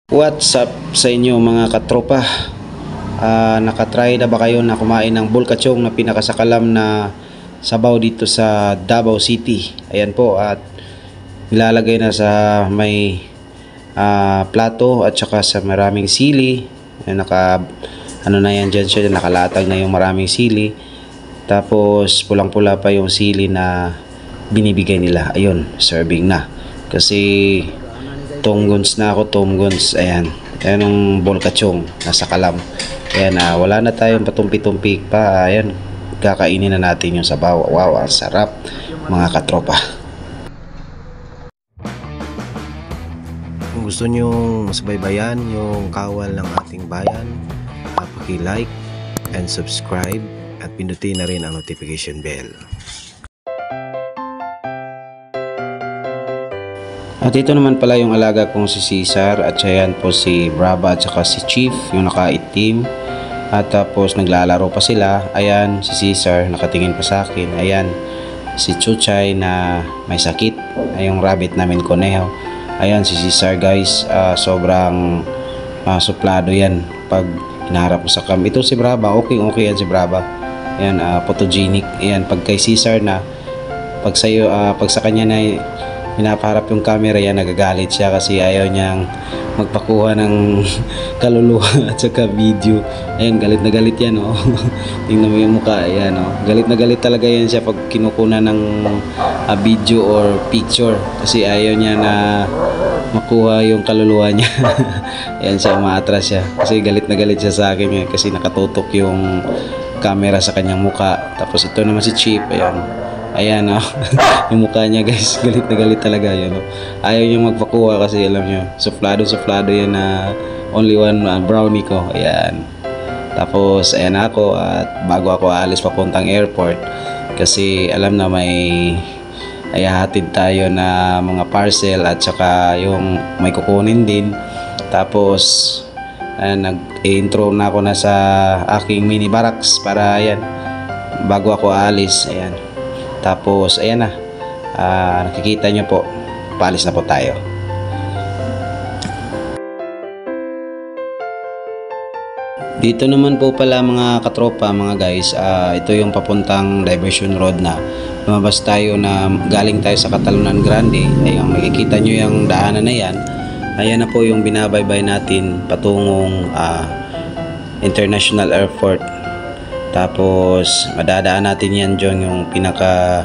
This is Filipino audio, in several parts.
What's up sa inyo mga katropa? Nakatry na ba kayo na kumain ng bulkachong na pinakasakalam na sabaw dito sa Davao City? Ayan po, at nilalagay na sa may plato at saka sa maraming sili. Ano na yan dyan siya, nakalatag na yung maraming sili. Tapos pulang-pula pa yung sili na binibigay nila. Ayun, serving na. Kasi Tom Guns, ayan ang bulkachong nasa kalam. Ayan, wala na tayong patumpi-tumpi pa. Ayan, kakainin na natin yung sabaw. Wow, ang sarap mga katropa. Kung gusto nyo masubaybayan yung kawal ng ating bayan, paki-like and subscribe at pindutin na rin ang notification bell. At ito naman pala yung alaga kong si Cesar, at ayan po si Brava at saka si Chief, yung nakaitim. At tapos naglalaro pa sila. Ayan si Cesar nakatingin pa sa akin. Ayan si Chuchay na may sakit, ay yung rabbit namin koneho. Ayan si Cesar guys, sobrang suplado yan pag hinaharap mo sa cam. Ito si Brava, okay yan si Brava. Ayan, photogenic. Ayan, pag kay Cesar na, pag sa kanya na pinapaharap yung camera, yan nagagalit siya kasi ayaw niyang magpakuha ng kaluluwa at saka video. Ayan, galit na galit yan, oh. Tingnan mo yung mukha, ayan, oh. Galit na galit talaga yan siya pag kinukuna ng video or picture kasi ayaw niya na makuha yung kaluluwa niya. Ayan siya, umaatras siya kasi galit na galit siya sa akin kasi nakatutok yung camera sa kanyang mukha. Tapos ito naman si Chief, ayan, oh. Yung mukha niya guys, galit na galit talaga yun, oh. Ayaw niya magpakuha kasi alam niyo, suplado yan na only one brownie ko. Ayan. Tapos ayan ako, at bago ako aalis papuntang airport kasi alam na may hatid tayo na mga parcel at saka yung may kukunin din. Tapos nag-intro na ako na sa aking mini barracks para ayan, bago ako aalis. Ayan. Tapos ayan na, nakikita nyo po, paalis na po tayo. Dito naman po pala mga katropa, mga guys, ito yung papuntang diversion road na lumabas tayo na galing tayo sa Catalunan Grande. Ayun, makikita nyo yung daanan na yan. Ayan na po yung binabaybay natin patungong International Airport. Tapos madadaan natin yan dyan yung pinaka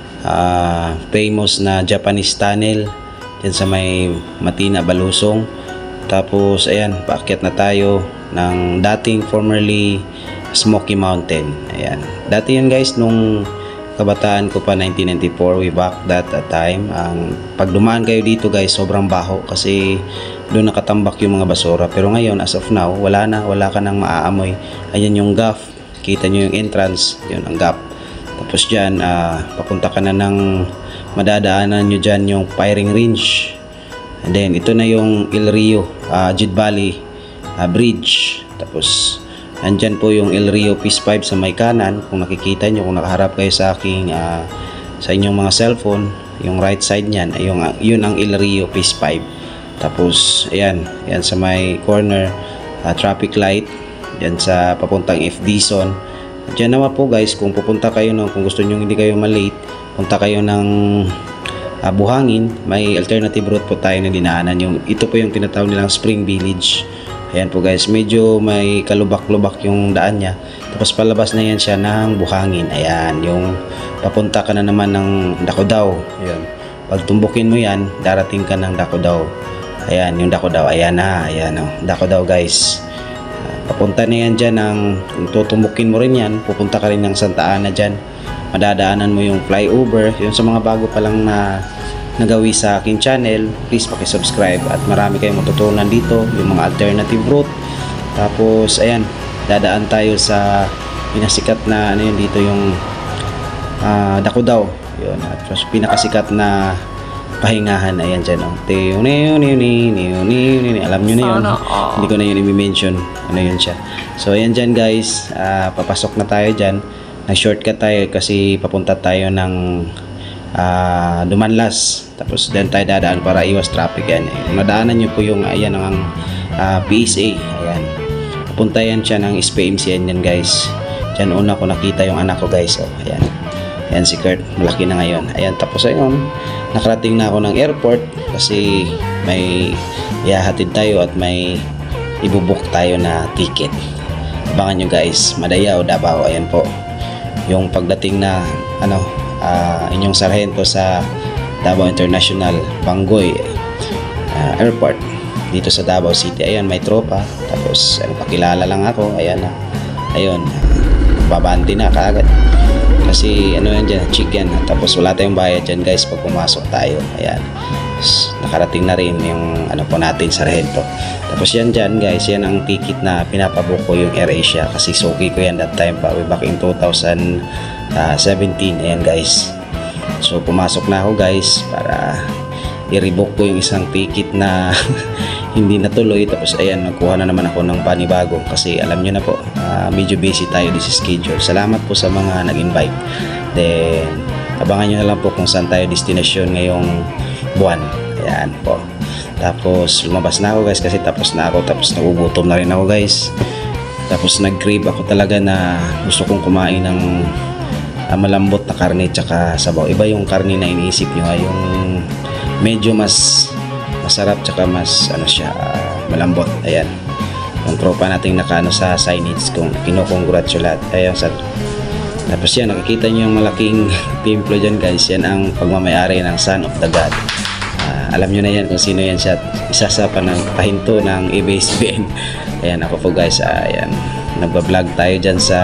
famous na Japanese tunnel dyan sa may Matina, Balusong. Tapos ayan, paakyat na tayo ng dating formerly Smoky Mountain. Ayan, dati yan guys nung kabataan ko pa, 1994, we back that time. Pag dumaan kayo dito guys, sobrang baho kasi doon nakatambak yung mga basura. Pero ngayon, as of now, wala ka nang maaamoy. Ayan yung gaff, kita nyo yung entrance, yun ang gap. Tapos dyan, papunta ka na ng madadaanan nyo dyan yung firing range. And then ito na yung El Rio Jid Valley Bridge. Tapos andyan po yung El Rio Peace 5 sa may kanan. Kung nakikita nyo, kung nakaharap kayo sa aking sa inyong mga cellphone, yung right side nyan, yun ang El Rio Peace 5. Tapos ayan sa may corner, traffic light yan sa papuntang FD zone. Diyan naman po guys, kung pupunta kayo kung gusto nyo hindi kayo malate, punta kayo ng Buhangin, may alternative route po tayo na dinaanan. Ito po yung tinatawag nilang Spring Village. Ayan po guys, medyo may kalubak-lubak yung daan niya. Tapos palabas na yan siya ng Buhangin. Ayan, yung papunta ka na naman ng Dacodaw. Ayan, pag tumbukin mo yan, darating ka ng Dacodaw. Ayan, yung Dacodaw, ayan oh, Dacodaw guys. Papunta na yan dyan, kung tutumbukin mo rin yan, pupunta ka rin ng Santa Ana dyan. Madadaanan mo yung flyover. Yung sa mga bago pa lang na nagawi sa aking channel, please pakisubscribe at marami kayong matutunan dito, yung mga alternative route. Tapos ayan, dadaan tayo sa pinasikat na dito yung Dacodaw. Yun, at pinakasikat na pahingahan. Ayan dyan, oh. Alam nyo na yun, hindi ko na yun i-mention ano yun siya. So ayan dyan guys, papasok na tayo dyan. Nag-shortcut tayo kasi papunta tayo ng Dumanlas, tapos then tayo dadaan para iwas traffic. Yan, nadaanan nyo po yung ayan ang PSA, ayan, punta yan siya ng SPMC yan guys. Diyan una ko nakita yung anak ko guys. Oh, ayan. Ayan si Kurt, malaki na ngayon. Ayan, tapos ayun, nakarating na ako ng airport kasi may ihahatid tayo at may ibubuk tayo na ticket. Abangan nyo guys, Madaya o Davao. Ayan po yung pagdating na inyong sarhento sa Davao International Bangoy Airport dito sa Davao City. Ayan, may tropa, tapos pakilala lang ako. Ayan na, ayun, babante na kaagad kasi yan dyan, chicken, tapos wala tayong bayad dyan guys pag pumasok tayo. Ayan, nakarating na rin yung po natin sarhento. Tapos yan dyan guys, yan ang ticket na pinapabook ko, yung AirAsia, kasi suki ko yan that time pa, way back in 2017. Ayan guys, so pumasok na ako guys para i-rebook ko yung isang ticket na hindi natuloy. Tapos ayan, nagkuha na naman ako ng panibago kasi alam nyo na po, medyo busy tayo this schedule. Salamat po sa mga nag-invite. Then abangan nyo na lang po kung saan tayo destination ngayong buwan. Ayan po. Tapos lumabas na ako guys kasi tapos na ako, tapos nagugutom na rin ako guys. Tapos nag-crave ako talaga na gusto kong kumain ng malambot na karne tsaka sabaw. Iba yung karne na iniisip nyo, yung medyo mas masarap tsaka mas malambot. Ayan, yung tropa nating nakaano sa signage kung kinokongratulate. Ayan, tapos yan, nakikita nyo yung malaking templo dyan guys, yan ang pagmamayari ng Son of the God. Alam nyo na yan kung sino yan siya, isa sa pahinto ng ABS-CBN. Ayan, ako po guys, ayan, nagbablog tayo dyan sa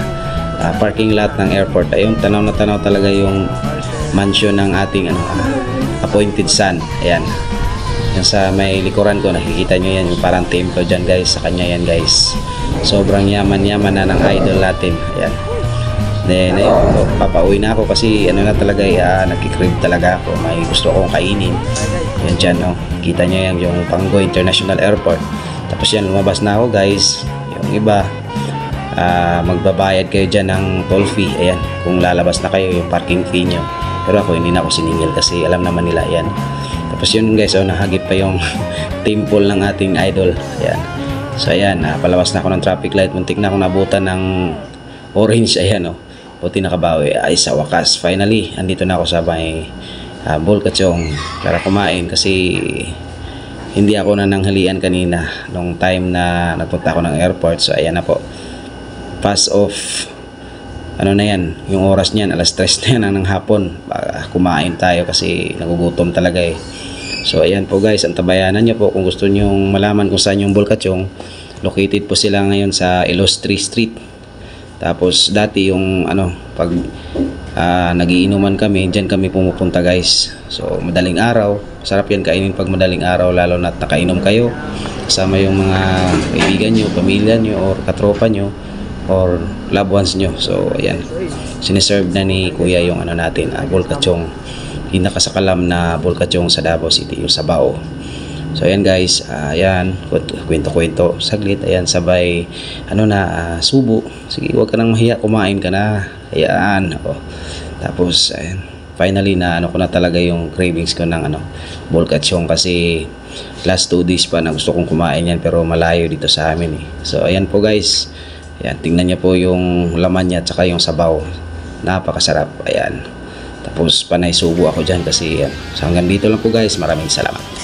parking lot ng airport. Ayun, tanaw na tanaw talaga yung mansion ng ating appointed son. Ayan, yung sa may likuran ko, nakikita nyo yan, yung parang templo dyan guys, sa kanya yan guys. Sobrang yaman na ng idol natin. Ayan, then ayun, papauwi na ako kasi na talaga, nagkikrib talaga ako, may gusto akong kainin. Yan dyan, kita nyo yan, yung Bangoy International Airport. Tapos yan, lumabas na ako guys. Yung iba, magbabayad kayo dyan ng toll fee. Ayan, kung lalabas na kayo, yung parking fee nyo. Pero ako hindi na ako siningil kasi alam naman nila. Ayan, tapos yun guys, nahagip pa yung temple ng ating idol. Ayan, so ayan, palabas na ako ng traffic light, muntik na ako nabutan ng orange. Ayan, buti nakabawi. Ay, sa wakas, finally andito na ako sa may Bulkachong para kumain kasi hindi ako nananghalian kanina nung time na nagpunta ako ng airport. So ayan na po, pass off na yan, yung oras niyan, alas 3 na yan ng hapon. Kumain tayo kasi nagugutom talaga eh. So ayan po guys, antabayanan nyo po kung gusto nyong malaman kung saan yung Bulkachong. Located po sila ngayon sa Ilustri Street. Tapos dati yung pag nagiinuman kami, dyan kami pumupunta guys. So madaling araw, sarap yan kainin pag madaling araw, lalo na't nakainom kayo kasama yung mga kaibigan nyo, pamilya nyo, or katropa nyo, or loved ones nyo. So ayan, siniserve na ni kuya yung natin, Bulkachong, pinakasakalam na Bulkachong sa Davao City, yung Sabao. So ayan guys, ayan, kwento-kwento saglit. Ayan, sabay subo. Sige, huwag ka nang mahiya, kumain ka na. Ayan, tapos ayan, finally na ko na talaga yung cravings ko ng Bulkachong kasi last 2 days pa na gusto kong kumain yan, pero malayo dito sa amin eh. So ayan po guys, ayan, tingnan niyo po yung laman niya at saka yung sabaw, napakasarap. Ayan, tapos panay subo ako dyan kasi yan. So hanggang dito lang po guys, maraming salamat.